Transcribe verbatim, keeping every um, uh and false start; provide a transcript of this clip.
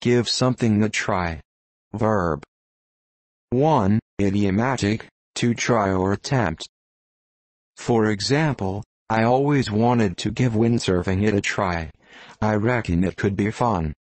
Give something a try. Verb. one. Idiomatic, to try or attempt. For example, I always wanted to give windsurfing it a try. I reckon it could be fun.